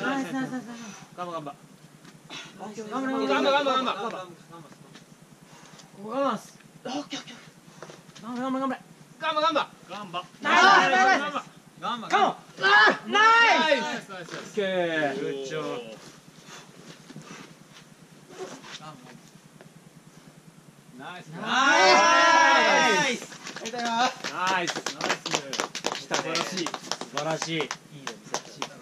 ナイスナイスナイスナイス。 ガンバガンバ。 頑張れガンバガンバガンバ。 ここ我慢す。頑張れ頑張れ頑張れ。 ガンバガンバ。ガンバ。 ナイスナイスナイス。 ガンバ。 カモン。ナイス。 ナイスナイスナイス。 オッケー。 グッジョブ。ナイス。 ナイス。 ナイス。ナイス。 素晴らしい。素晴らしい。